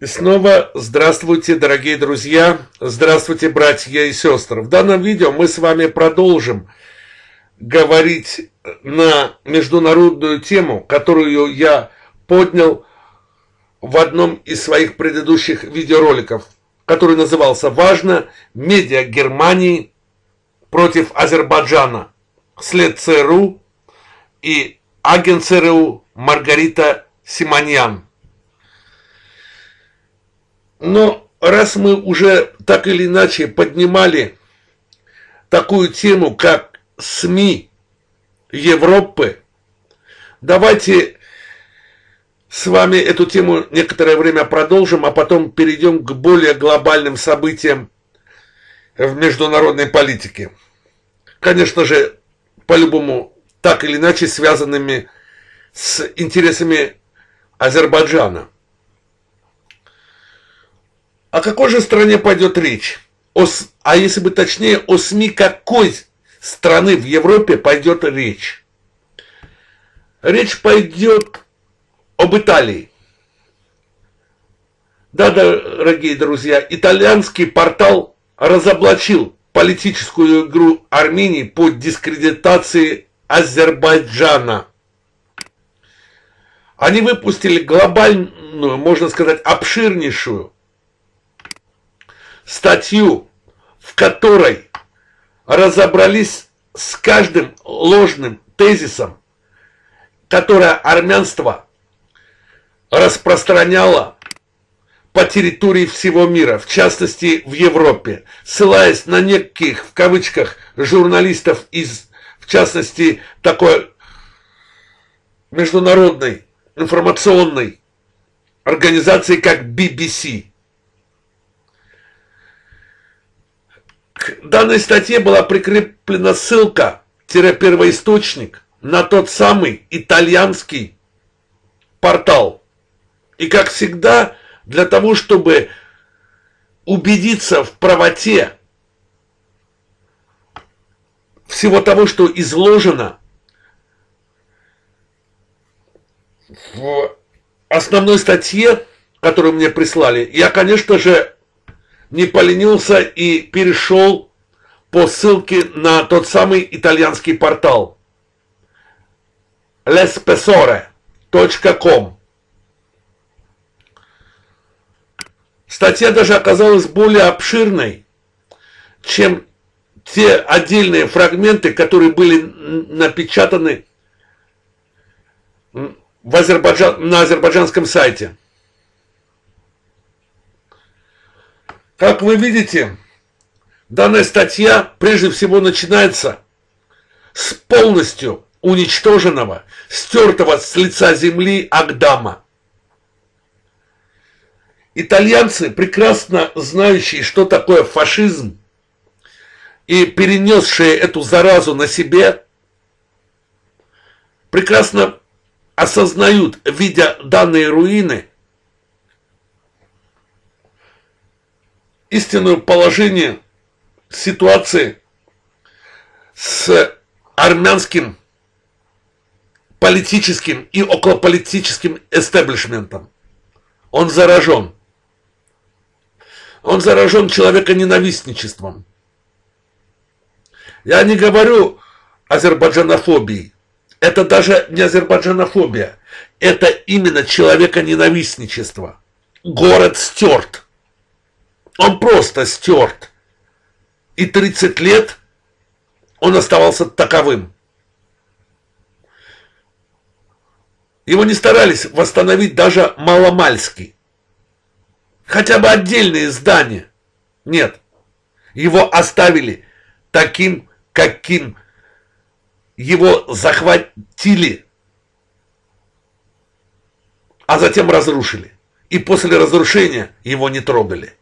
И снова здравствуйте, дорогие друзья, здравствуйте, братья и сестры. В данном видео мы с вами продолжим говорить на международную тему, которую я поднял в одном из своих предыдущих видеороликов, который назывался «Важно, медиа Германии против Азербайджана. След ЦРУ и агент ЦРУ Маргарита Симоньян». Но раз мы уже так или иначе поднимали такую тему, как СМИ Европы, давайте с вами эту тему некоторое время продолжим, а потом перейдем к более глобальным событиям в международной политике. Конечно же, по-любому так или иначе связанными с интересами Азербайджана. О какой же стране пойдет речь? А если бы точнее, о СМИ какой страны в Европе пойдет речь? Речь пойдет об Италии. Да, дорогие друзья, итальянский портал разоблачил политическую игру Армении по дискредитации Азербайджана. Они выпустили глобальную, можно сказать, обширнейшую статью, в которой разобрались с каждым ложным тезисом, которое армянство распространяло по территории всего мира, в частности в Европе, ссылаясь на неких, в кавычках, журналистов из, в частности, такой международной информационной организации, как BBC. К данной статье была прикреплена ссылка-первоисточник на тот самый итальянский портал. И как всегда, для того, чтобы убедиться в правоте всего того, что изложено в основной статье, которую мне прислали, я, конечно же, не поленился и перешел по ссылке на тот самый итальянский портал lespessore.com. Статья даже оказалась более обширной, чем те отдельные фрагменты, которые были напечатаны на азербайджанском сайте. Как вы видите, данная статья прежде всего начинается с полностью уничтоженного, стертого с лица земли Агдама. Итальянцы, прекрасно знающие, что такое фашизм, и перенесшие эту заразу на себе, прекрасно осознают, видя данные руины, истинное положение ситуации с армянским политическим и околополитическим эстеблишментом. Он заражен. Он заражен человеконенавистничеством. Я не говорю азербайджанофобии. Это даже не азербайджанофобия. Это именно человеконенавистничество. Город стерт. Он просто стерт. И 30 лет он оставался таковым. Его не старались восстановить даже маломальски. Хотя бы отдельные здания. Нет. Его оставили таким, каким его захватили, а затем разрушили. И после разрушения его не трогали.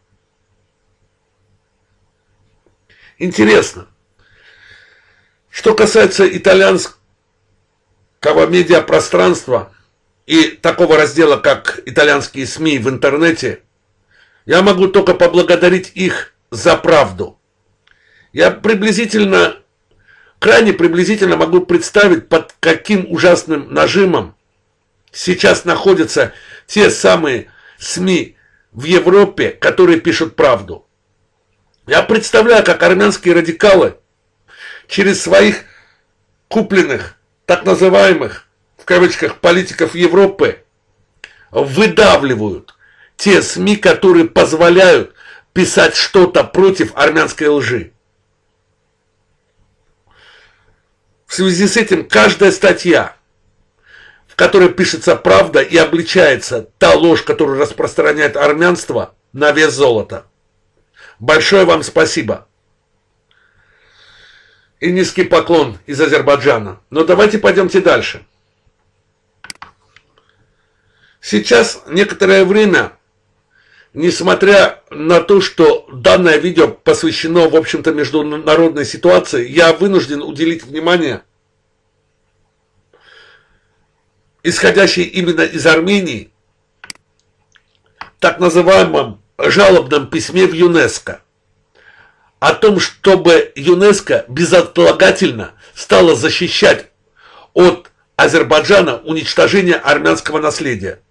Интересно, что касается итальянского медиапространства и такого раздела, как итальянские СМИ в интернете, я могу только поблагодарить их за правду. Я крайне приблизительно могу представить, под каким ужасным нажимом сейчас находятся те самые СМИ в Европе, которые пишут правду. Я представляю, как армянские радикалы через своих купленных, так называемых, в кавычках, политиков Европы выдавливают те СМИ, которые позволяют писать что-то против армянской лжи. В связи с этим каждая статья, в которой пишется правда и обличается та ложь, которую распространяет армянство, на вес золота. Большое вам спасибо. И низкий поклон из Азербайджана. Но давайте пойдемте дальше. Сейчас некоторое время, несмотря на то, что данное видео посвящено, в общем-то, международной ситуации, я вынужден уделить внимание исходящей именно из Армении так называемом жалобном письме в ЮНЕСКО о том, чтобы ЮНЕСКО безотлагательно стало защищать от Азербайджана уничтожение армянского наследия.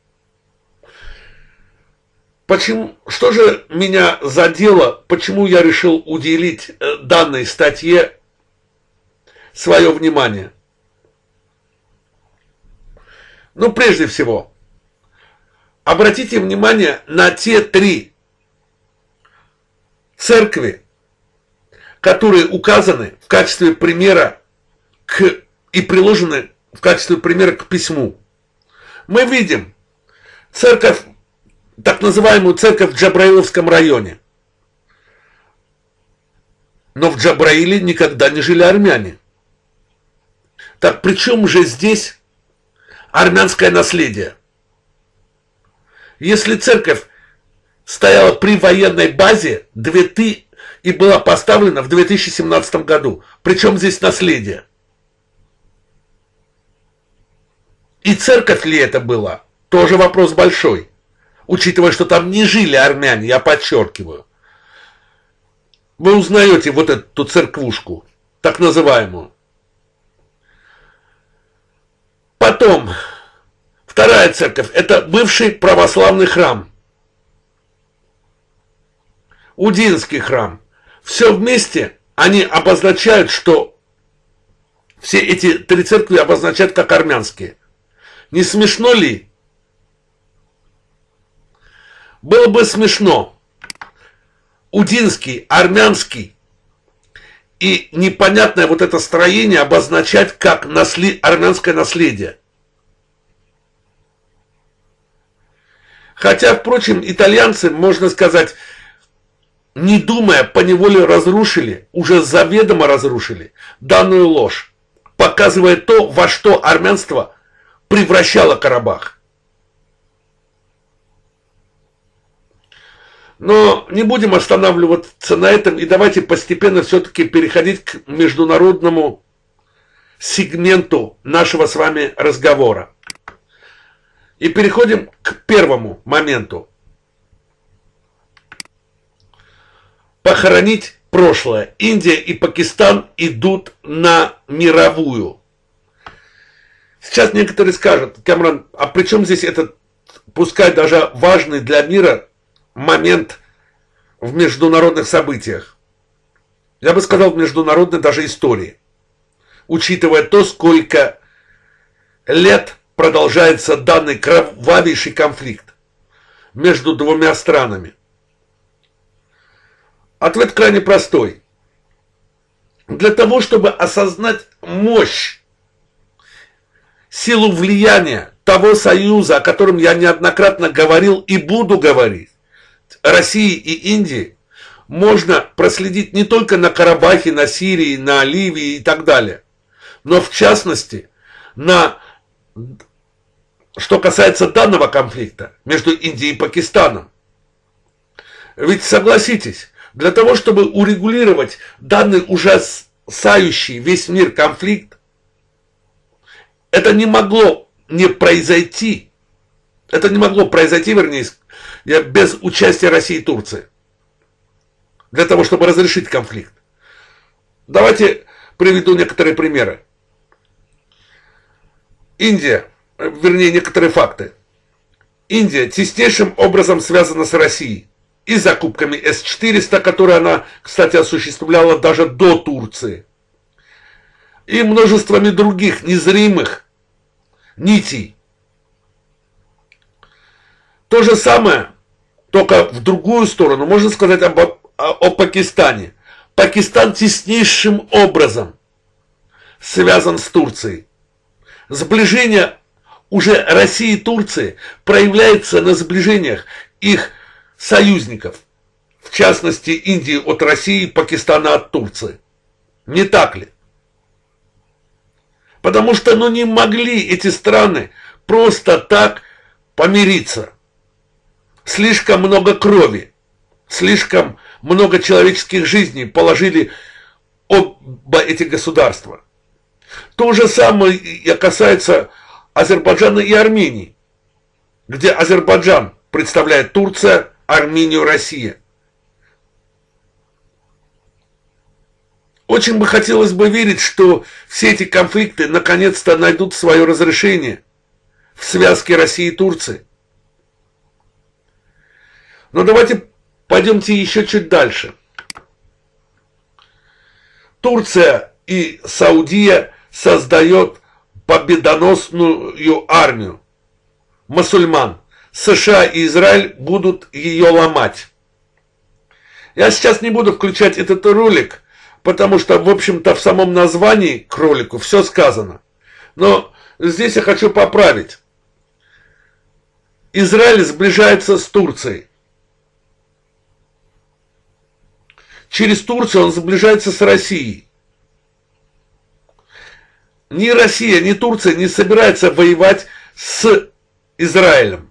Почему, что же меня задело, почему я решил уделить данной статье свое внимание? Ну, прежде всего, обратите внимание на те 3 церкви, которые указаны в качестве примера и приложены в качестве примера к письму. Мы видим церковь, так называемую церковь в Джабраиловском районе. Но в Джабраиле никогда не жили армяне. Так при чем же здесь армянское наследие? Если церковь стояла при военной базе и была поставлена в 2017 году, причем здесь наследие? И церковь ли это была? Тоже вопрос большой. Учитывая, что там не жили армяне, я подчеркиваю. Вы узнаете вот эту церквушку, так называемую. Потом, вторая церковь, это бывший православный храм. Удинский храм. Все вместе они обозначают, что все эти 3 церкви обозначают как армянские. Не смешно ли? Было бы смешно. Удинский, армянский и непонятное вот это строение обозначать как армянское наследие. Хотя, впрочем, итальянцы, можно сказать, не думая, поневоле разрушили, уже заведомо разрушили данную ложь, показывая то, во что армянство превращало Карабах. Но не будем останавливаться на этом, и давайте постепенно все-таки переходить к международному сегменту нашего с вами разговора. И переходим к первому моменту. Похоронить прошлое. Индия и Пакистан идут на мировую. Сейчас некоторые скажут: Камран, а при чем здесь этот, пускай даже важный для мира, момент в международных событиях? Я бы сказал, в международной даже истории. Учитывая то, сколько лет продолжается данный кровавейший конфликт между 2 странами. Ответ крайне простой. Для того, чтобы осознать мощь, силу влияния того союза, о котором я неоднократно говорил и буду говорить, России и Индии, можно проследить не только на Карабахе, на Сирии, на Ливии и так далее, но в частности, что касается данного конфликта между Индией и Пакистаном. Ведь согласитесь, для того, чтобы урегулировать данный ужасающий весь мир конфликт, это не могло не произойти, вернее, без участия России и Турции, для того, чтобы разрешить конфликт. Давайте приведу некоторые примеры. Индия, вернее, некоторые факты. Индия теснейшим образом связана с Россией. И закупками С-400, которые она, кстати, осуществляла даже до Турции. И множествами других незримых нитей. То же самое, только в другую сторону, можно сказать о Пакистане. Пакистан теснейшим образом связан с Турцией. Сближение уже России и Турции проявляется на сближениях их союзников, в частности Индии от России, Пакистана от Турции. Не так ли? Потому что не могли эти страны просто так помириться. Слишком много крови, слишком много человеческих жизней положили оба эти государства. То же самое и касается Азербайджана и Армении, где Азербайджан представляет Турция, Армению Россия. Очень бы хотелось бы верить, что все эти конфликты наконец-то найдут свое разрешение в связке России и Турции. Но давайте пойдемте еще чуть дальше. Турция и Саудия создает победоносную армию мусульман. США и Израиль будут ее ломать. Я сейчас не буду включать этот ролик, потому что, в общем-то, в самом названии к ролику все сказано. Но здесь я хочу поправить. Израиль сближается с Турцией. Через Турцию он сближается с Россией. Ни Россия, ни Турция не собираются воевать с Израилем.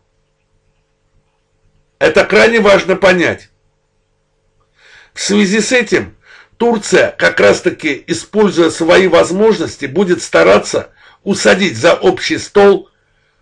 Это крайне важно понять. В связи с этим Турция, как раз таки, используя свои возможности, будет стараться усадить за общий стол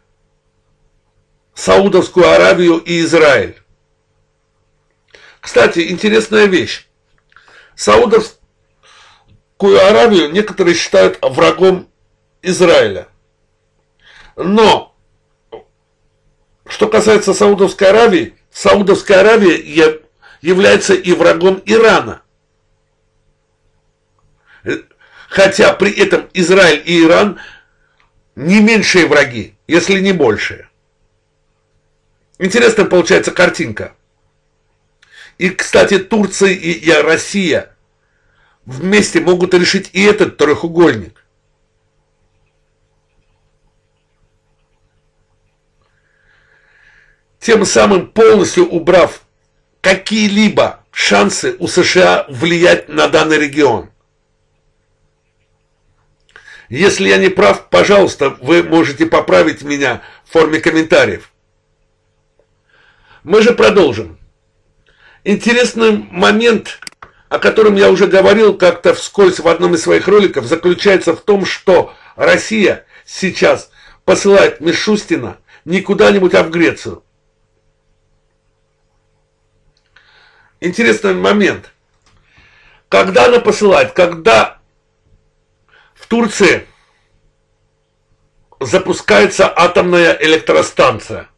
Саудовскую Аравию и Израиль. Кстати, интересная вещь. Саудовскую Аравию некоторые считают врагом Израиля. Но, что касается Саудовской Аравии, Саудовская Аравия является и врагом Ирана. Хотя при этом Израиль и Иран не меньшие враги, если не большие. Интересная получается картинка. И, кстати, Турция и Россия вместе могут решить и этот треугольник. Тем самым полностью убрав какие-либо шансы у США влиять на данный регион. Если я не прав, пожалуйста, вы можете поправить меня в форме комментариев. Мы же продолжим. Интересный момент, о котором я уже говорил как-то вскользь в одном из своих роликов, заключается в том, что Россия сейчас посылает Мишустина не куда-нибудь, а в Грецию. Интересный момент. Когда она посылает, когда в Турции запускается атомная электростанция.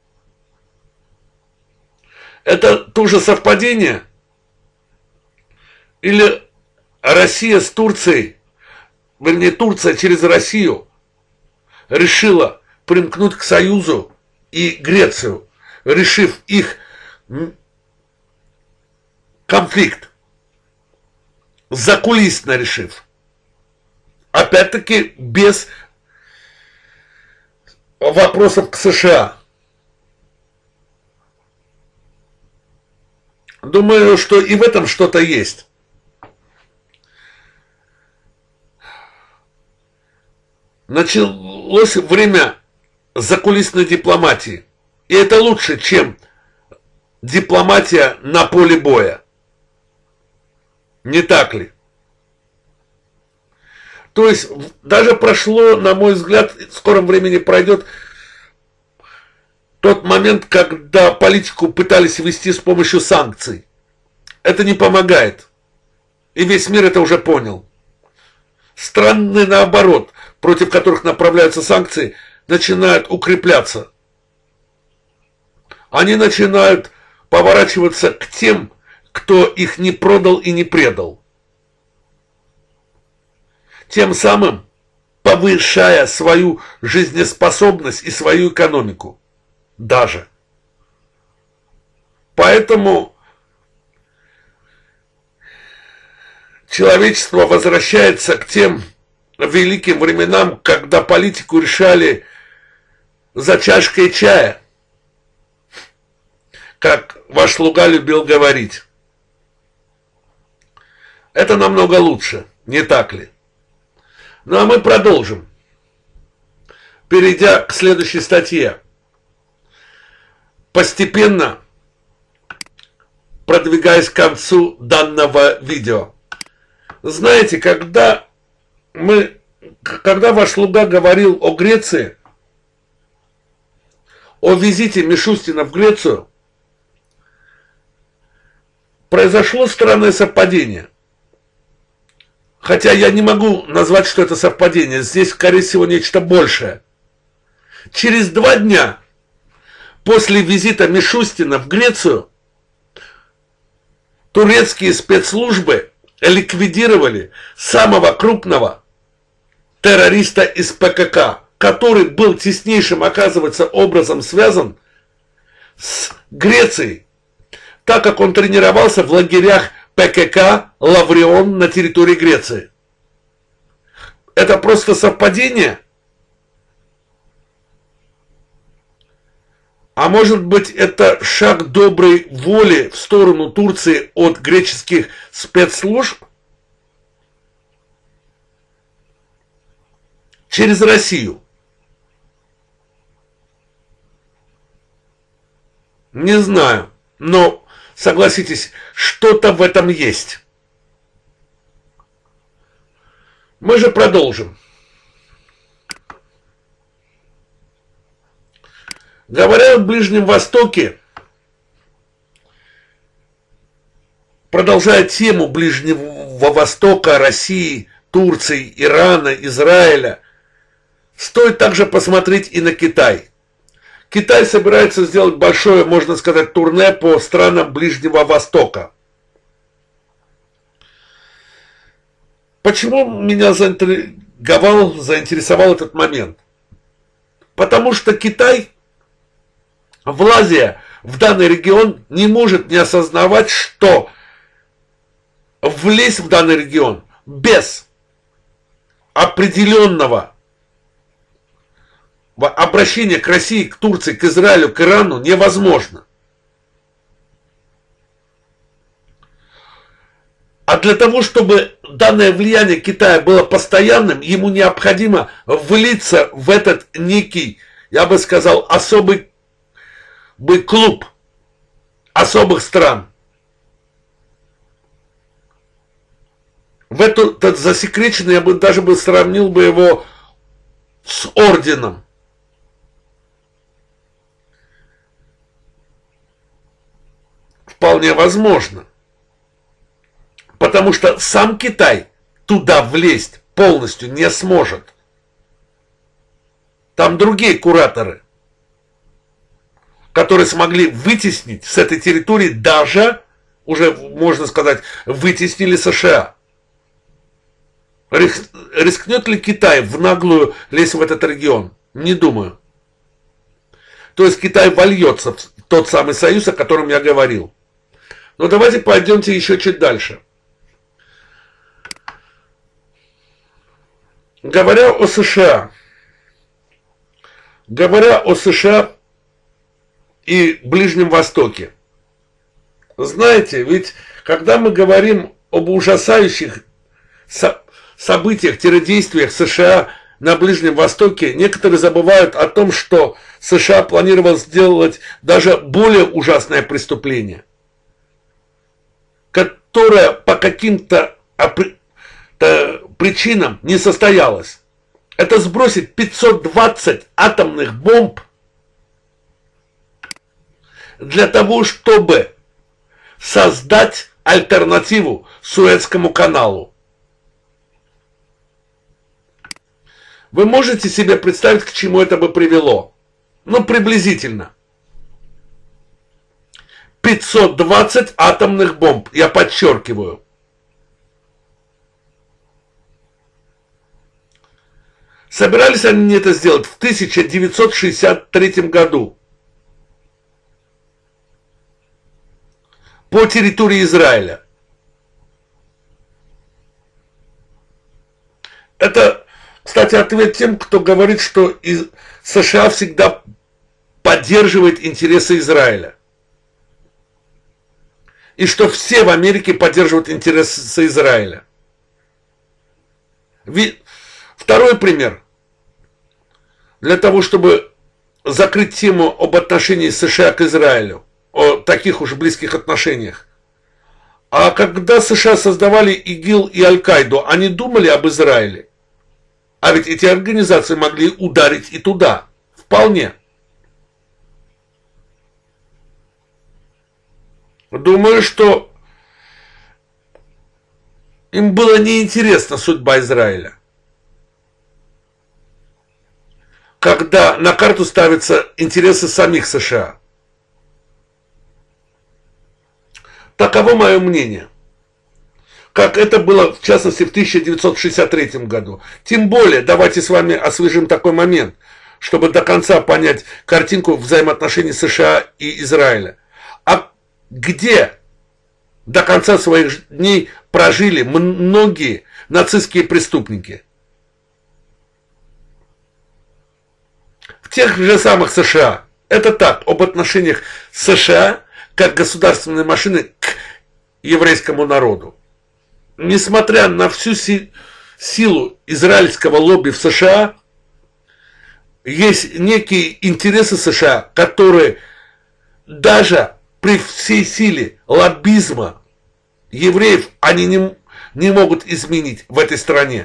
Это тоже совпадение? Или Россия с Турцией, вернее Турция через Россию решила примкнуть к Союзу и Грецию, решив их конфликт, закулисно решив. Опять-таки без вопросов к США. Думаю, что и в этом что-то есть. Началось время закулисной дипломатии. И это лучше, чем дипломатия на поле боя. Не так ли? То есть даже прошло, на мой взгляд, в скором времени пройдет тот момент, когда политику пытались вести с помощью санкций. Это не помогает. И весь мир это уже понял. Страны, наоборот, против которых направляются санкции, начинают укрепляться. они начинают поворачиваться к тем, кто их не продал и не предал. Тем самым повышая свою жизнеспособность и свою экономику. Даже. Поэтому человечество возвращается к тем великим временам, когда политику решали за чашкой чая, как ваш слуга любил говорить. Это намного лучше, не так ли? Ну а мы продолжим, перейдя к следующей статье. Постепенно продвигаясь к концу данного видео. Знаете, когда ваш слуга говорил о Греции, о визите Мишустина в Грецию, произошло странное совпадение. Хотя я не могу назвать, что это совпадение. Здесь, скорее всего, нечто большее. Через 2 дня после визита Мишустина в Грецию турецкие спецслужбы ликвидировали самого крупного террориста из ПКК, который был теснейшим, оказывается, образом связан с Грецией, так как он тренировался в лагерях ПКК Лаврион на территории Греции. Это просто совпадение? А может быть, это шаг доброй воли в сторону Турции от греческих спецслужб через Россию? Не знаю, но согласитесь, что-то в этом есть. Мы же продолжим. Говоря о Ближнем Востоке, продолжая тему Ближнего Востока, России, Турции, Ирана, Израиля, стоит также посмотреть и на Китай. Китай собирается сделать большое, можно сказать, турне по странам Ближнего Востока. Почему меня заинтересовал этот момент? Потому что Китай, влазя в данный регион, не может не осознавать, что влезть в данный регион без определенного обращения к России, к Турции, к Израилю, к Ирану невозможно. А для того, чтобы данное влияние Китая было постоянным, ему необходимо влиться в этот некий, я бы сказал, особый клуб особых стран. В этот засекреченный, я бы даже сравнил бы его с орденом. Вполне возможно. Потому что сам Китай туда влезть полностью не сможет. Там другие кураторы, которые смогли вытеснить с этой территории, даже, уже можно сказать, вытеснили США. Рискнет ли Китай в наглую лезть в этот регион? Не думаю. То есть Китай вольется в тот самый союз, о котором я говорил. Но давайте пойдемте еще чуть дальше. Говоря о США и Ближнем Востоке, знаете, ведь когда мы говорим об ужасающих событиях, террордействиях США на Ближнем Востоке, некоторые забывают о том, что США планировал сделать даже более ужасное преступление, которое по каким-то причинам не состоялось. Это сбросить 520 атомных бомб для того, чтобы создать альтернативу Суэцкому каналу. Вы можете себе представить, к чему это бы привело? Ну, приблизительно. 520 атомных бомб, я подчеркиваю. Собирались они это сделать в 1963 году по территории Израиля. Это, кстати, ответ тем, кто говорит, что США всегда поддерживает интересы Израиля. И что все в Америке поддерживают интересы Израиля. Второй пример. Для того, чтобы закрыть тему об отношении США к Израилю, о таких уж близких отношениях. А когда США создавали ИГИЛ и Аль-Каиду, они думали об Израиле. А ведь эти организации могли ударить и туда. Вполне. Думаю, что им было неинтересна судьба Израиля. Когда на карту ставятся интересы самих США. Таково мое мнение. Как это было, в частности, в 1963 году. Тем более, давайте с вами освежим такой момент, чтобы до конца понять картинку взаимоотношений США и Израиля. А где до конца своих дней прожили многие нацистские преступники? В тех же самых США. Это так, об отношениях США как государственной машины к еврейскому народу. Несмотря на всю силу израильского лобби в США, есть некие интересы США, которые даже при всей силе лоббизма евреев они не могут изменить в этой стране.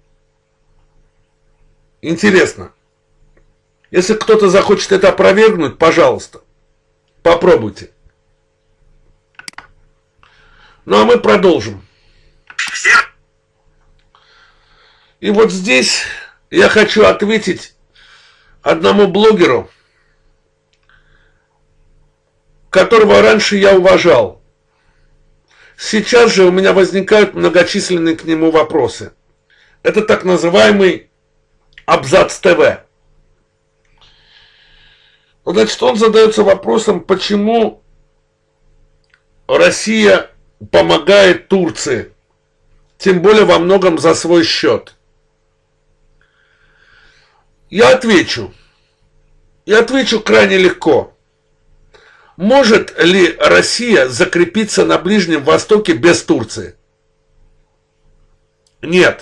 Интересно. Если кто-то захочет это опровергнуть, пожалуйста, попробуйте. Ну а мы продолжим. И вот здесь я хочу ответить одному блогеру, которого раньше я уважал. Сейчас же у меня возникают многочисленные к нему вопросы. Это так называемый Абзац ТВ. Значит, он задается вопросом, почему Россия помогает Турции, тем более во многом за свой счет. Я отвечу крайне легко. Может ли Россия закрепиться на Ближнем Востоке без Турции? Нет.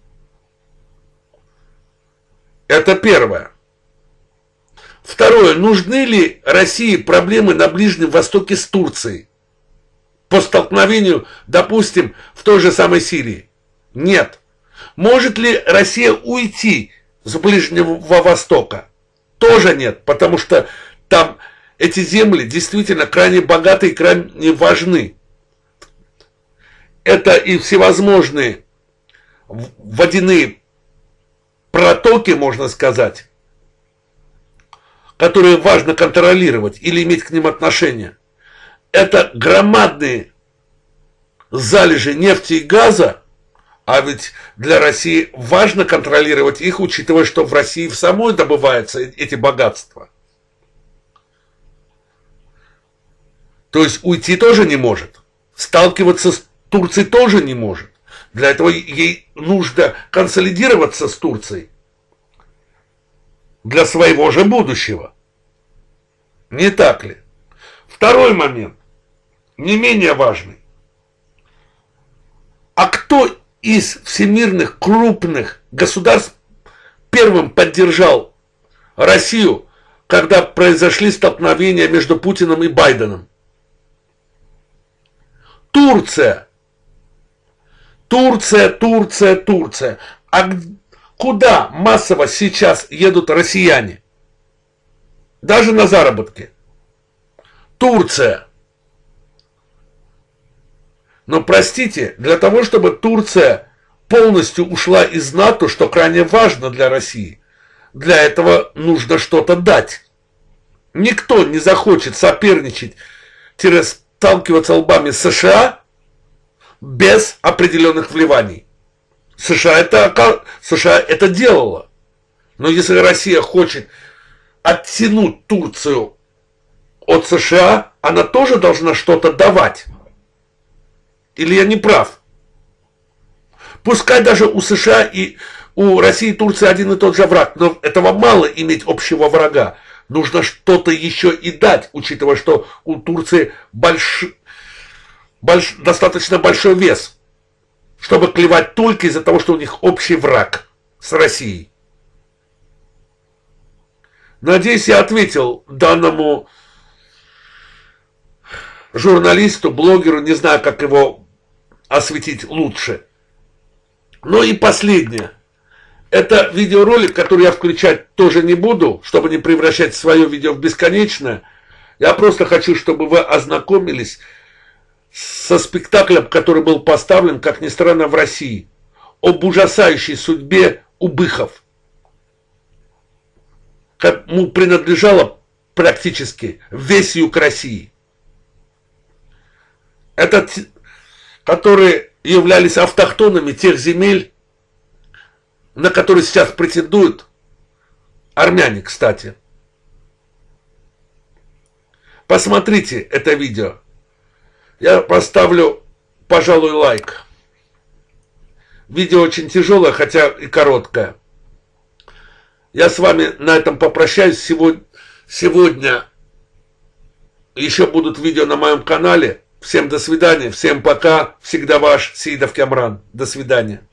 Это первое. Второе. Нужны ли России проблемы на Ближнем Востоке с Турцией? По столкновению, допустим, в той же самой Сирии? Нет. Может ли Россия уйти с Ближнего Востока? Тоже нет, потому что там эти земли действительно крайне богаты и крайне важны. Это и всевозможные водяные протоки, можно сказать, которые важно контролировать или иметь к ним отношение. Это громадные залежи нефти и газа, а ведь для России важно контролировать их, учитывая, что в России в самой добываются эти богатства. То есть уйти тоже не может, сталкиваться с Турцией тоже не может. Для этого ей нужно консолидироваться с Турцией для своего же будущего. Не так ли? Второй момент, не менее важный. А кто из всемирных крупных государств первым поддержал Россию, когда произошли столкновения между Путиным и Байденом? Турция. Турция. А куда массово сейчас едут россияне? Даже на заработки. Турция. Но простите, для того, чтобы Турция полностью ушла из НАТО, что крайне важно для России, для этого нужно что-то дать. Никто не захочет соперничать сталкиваться лбами с США без определенных вливаний. США это делало. Но если Россия хочет оттянуть Турцию от США, она тоже должна что-то давать. Или я не прав? Пускай даже у США и у России и Турции один и тот же враг, но этого мало иметь общего врага. Нужно что-то еще и дать, учитывая, что у Турции достаточно большой вес, чтобы клевать только из-за того, что у них общий враг с Россией. Надеюсь, я ответил данному журналисту, блогеру, не знаю, как его осветить лучше. Ну и последнее. Это видеоролик, который я включать тоже не буду, чтобы не превращать свое видео в бесконечное. Я просто хочу, чтобы вы ознакомились со спектаклем, который был поставлен, как ни странно, в России, об ужасающей судьбе убыхов. Кому принадлежало практически весь юг России. Это которые являлись автохтонами тех земель, на которые сейчас претендуют армяне, кстати. Посмотрите это видео. Я поставлю, пожалуй, лайк. Видео очень тяжелое, хотя и короткое. Я с вами на этом попрощаюсь. Сегодня еще будут видео на моем канале. Всем до свидания, всем пока. Всегда ваш Сеидов Камран. До свидания.